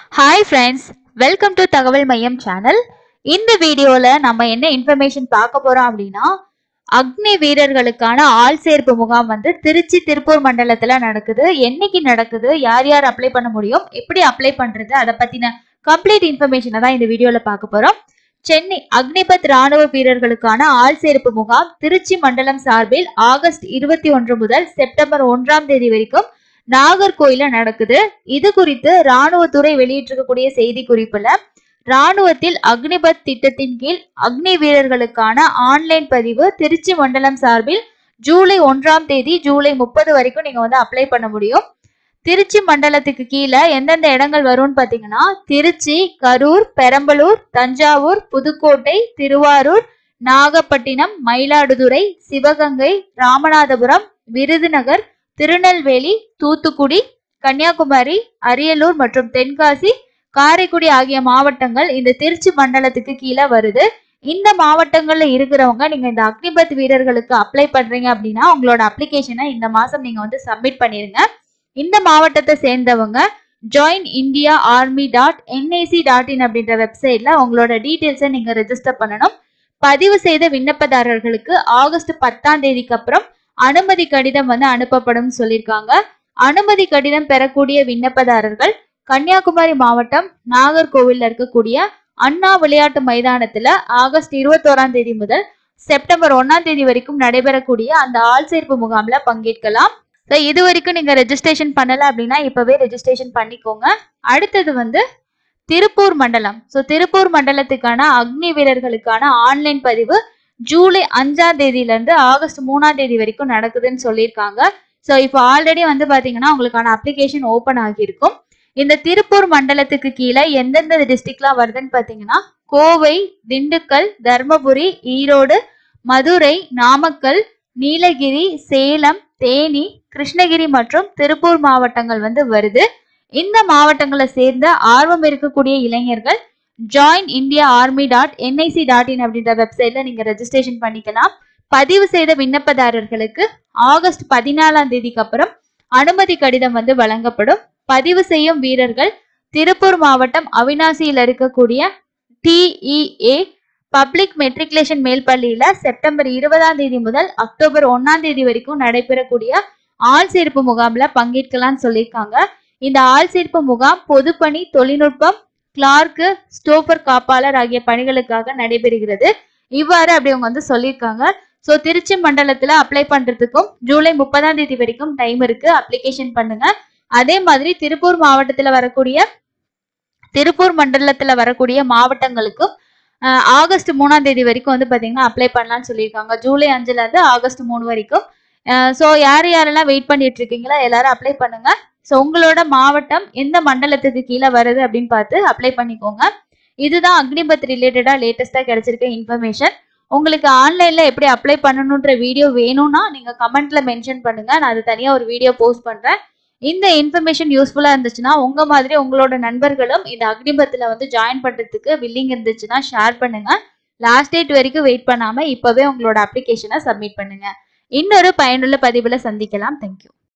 Hi friends, welcome to தகவல் மையம் channel. இந்த வீடியோல நம்ம என்ன இன்ஃபர்மேஷன் பார்க்க போறோம் அப்படின்னா அக்னி வீரர்களுக்கான ஆள் சேர்ப்பு முகாம் வந்து திருச்சி திருப்பூர் மண்டலத்துல நடக்குது. என்னைக்கு நடக்குது, யார் யார் அப்ளை பண்ண முடியும், எப்படி அப்ளை பண்றது, அதை பத்தின கம்ப்ளீட் இன்ஃபர்மேஷனை தான் இந்த வீடியோல பார்க்க போறோம். சென்னை அக்னிபத் ராணுவ வீரர்களுக்கான ஆள் சேர்ப்பு முகாம் திருச்சி மண்டலம் சார்பில் ஆகஸ்ட் 21 முதல் செப்டம்பர் 1ஆம் தேதி வரைக்கும் நாகர்கோயில நடக்குது. இது குறித்து ராணுவத்துறை வெளியிட்டிருக்கக்கூடிய செய்தி குறிப்புல ராணுவத்தில் அக்னிபத் திட்டத்தின் கீழ் அக்னி வீரர்களுக்கான ஆன்லைன் பதிவு திருச்சி மண்டலம் சார்பில் ஜூலை 1ஆம் தேதி ஜூலை 30 வரைக்கும் நீங்க வந்து அப்ளை பண்ண முடியும். திருச்சி மண்டலத்துக்கு கீழே எந்தெந்த இடங்கள் வரும்னு பாத்தீங்கன்னா திருச்சி, கரூர், பெரம்பலூர், தஞ்சாவூர், புதுக்கோட்டை, திருவாரூர், நாகப்பட்டினம், மயிலாடுதுறை, சிவகங்கை, ராமநாதபுரம், விருதுநகர், திருநெல்வேலி, தூத்துக்குடி, கன்னியாகுமரி, அரியலூர் மற்றும் தென்காசி, காரைக்குடி ஆகிய மாவட்டங்கள் இந்த திருச்சி மண்டலத்துக்கு கீழே வருது. இந்த மாவட்டங்கள்ல இருக்கிறவங்க நீங்க இந்த அக்னிபத் வீரர்களுக்கு அப்ளை பண்றீங்க அப்படின்னா உங்களோட அப்ளிகேஷனை இந்த மாசம் நீங்க வந்து சப்மிட் பண்ணிருங்க. இந்த மாவட்டத்தை சேர்ந்தவங்க joinindiaarmy.nic.in அப்படின்ற வெப்சைட்ல உங்களோட டீடைல்ஸை நீங்க ரெஜிஸ்டர் பண்ணணும். பதிவு செய்த விண்ணப்பதாரர்களுக்கு ஆகஸ்ட் 10ஆம் தேதிக்கு அப்புறம் அனுமதி கடிதம் வந்து அனுப்பப்படும் சொல்லியிருக்காங்க. அனுமதி கடிதம் பெறக்கூடிய விண்ணப்பதாரர்கள் கன்னியாகுமரி மாவட்டம் நாகர்கோவில்ல இருக்கக்கூடிய அண்ணா விளையாட்டு மைதானத்துல ஆகஸ்ட் 21ஆம் தேதி முதல் செப்டம்பர் 1ஆம் தேதி வரைக்கும் நடைபெறக்கூடிய அந்த ஆள் சேர்ப்பு முகாம்ல பங்கேற்கலாம். இது வரைக்கும் நீங்க ரெஜிஸ்ட்ரேஷன் பண்ணல அப்படின்னா இப்பவே ரெஜிஸ்ட்ரேஷன் பண்ணிக்கோங்க. அடுத்தது வந்து திருப்பூர் மண்டலம். திருப்பூர் மண்டலத்துக்கான அக்னி வீரர்களுக்கான ஆன்லைன் பதிவு ஜூலை 5ஆம் தேதியில இருந்து ஆகஸ்ட் 3ஆம் தேதி வரைக்கும் நடக்குதுன்னு சொல்லியிருக்காங்க. இப்போ ஆல்ரெடி வந்து பாத்தீங்கன்னா உங்களுக்கான அப்ளிகேஷன் ஓபன் ஆகியிருக்கும். இந்த திருப்பூர் மண்டலத்துக்கு கீழே எந்தெந்த டிஸ்ட்ரிக்ட்லாம் வருதுன்னு பாத்தீங்கன்னா கோவை, திண்டுக்கல், தர்மபுரி, ஈரோடு, மதுரை, நாமக்கல், நீலகிரி, சேலம், தேனி, கிருஷ்ணகிரி மற்றும் திருப்பூர் மாவட்டங்கள் வந்து வருது. இந்த மாவட்டங்களை சேர்ந்த ஆர்வம் இருக்கக்கூடிய இளைஞர்கள் joinindiaarmy.nic.in அப்படின்ற வெப்சைட்ல நீங்க ரெஜிஸ்ட்ரேஷன் பண்ணிக்கலாம். பதிவு செய்த விண்ணப்பதாரர்களுக்கு ஆகஸ்ட் 14ஆம் தேதிக்கு அப்புறம் அனுமதி கடிதம் வந்து வழங்கப்படும். பதிவு செய்யும் வீரர்கள் திருப்பூர் மாவட்டம் அவினாசியில் இருக்கக்கூடிய TEA பப்ளிக் மெட்ரிகுலேஷன் மேல்பள்ளியில செப்டம்பர் 20ஆம் தேதி முதல் அக்டோபர் 1ஆம் தேதி வரைக்கும் நடைபெறக்கூடிய ஆள் சேர்ப்பு முகாம்ல பங்கேற்கலாம்னு சொல்லியிருக்காங்க. இந்த ஆள் சேர்ப்பு முகாம் பொதுப்பணி, தொழில்நுட்பம், கிளார்க்கு, ஸ்டோஃபர் காப்பாளர் ஆகிய பணிகளுக்காக நடைபெறுகிறது. இவ்வாறு அப்படி அவங்க வந்து சொல்லியிருக்காங்க. திருச்சி மண்டலத்துல அப்ளை பண்றதுக்கும் ஜூலை 30ஆம் தேதி வரைக்கும் டைம் இருக்கு. அப்ளிகேஷன் பண்ணுங்க. அதே மாதிரி திருப்பூர் மண்டலத்துல வரக்கூடிய மாவட்டங்களுக்கும் ஆகஸ்ட் 3ஆம் தேதி வரைக்கும் வந்து பாத்தீங்கன்னா அப்ளை பண்ணலாம்னு சொல்லியிருக்காங்க. ஜூலை 5ல இருந்து ஆகஸ்ட் 3 வரைக்கும். யாரெல்லாம் வெயிட் பண்ணிட்டு இருக்கீங்களா எல்லாரும் அப்ளை பண்ணுங்க. உங்களோட மாவட்டம் எந்த மண்டலத்துக்கு கீழே வருது அப்படின்னு பார்த்து அப்ளை பண்ணிக்கோங்க. இதுதான் அக்னிபத் ரிலேட்டடா லேட்டஸ்டா கிடைச்சிருக்க இன்ஃபர்மேஷன். உங்களுக்கு ஆன்லைன்ல எப்படி அப்ளை பண்ணணும்ன்ற வீடியோ வேணும்னா நீங்க கமெண்ட்ல மென்ஷன் பண்ணுங்க. நான் அது தனியா ஒரு வீடியோ போஸ்ட் பண்றேன். இந்த இன்ஃபர்மேஷன் யூஸ்ஃபுல்லா இருந்துச்சுன்னா உங்க மாதிரி உங்களோட நண்பர்களும் இந்த அக்னிபத்ல வந்து ஜாயின் பண்றதுக்கு வில்லிங் இருந்துச்சுன்னா ஷேர் பண்ணுங்க. லாஸ்ட் டேட் வரைக்கும் வெயிட் பண்ணாம இப்பவே உங்களோட அப்ளிகேஷனை சப்மிட் பண்ணுங்க. இன்னொரு பயனுள்ள பதிவுல சந்திக்கலாம். தேங்க்யூ.